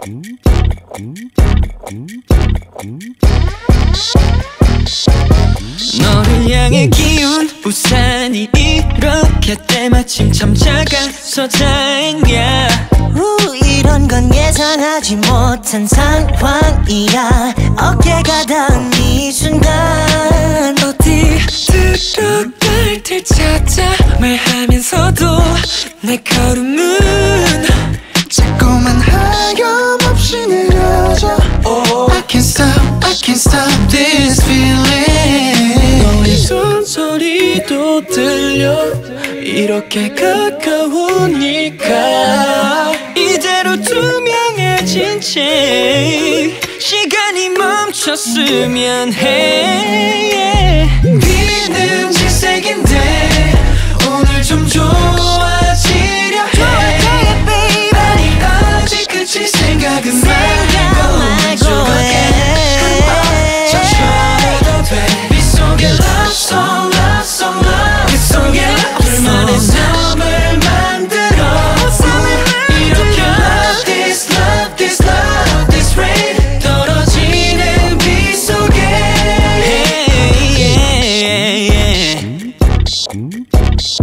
너를 향해 기운 우산이 이렇게 때마침 참 작아서 다행이야. 이런 건 예상하지 못한 상황이야. 어깨가 닿은 이 순간 어디 들어갈 길 찾아 말하면서도 내 걸음은 자꾸만 하염없이 느려져. I can't stop this feeling. 너의 손소리도 들려 이렇게 가까우니까. 이대로 투명해진 채 시간이 멈췄으면 해. 비는 질색인데 오늘 좀 좋아지려 해. 아니 아직 끝일 생각은 말고 천천히도 돼. 빗 속에 love song love song love 빗 속에 둘만의 삶을 만들어. 이렇게 love this love this love this rain 떨어지는 빗 속에.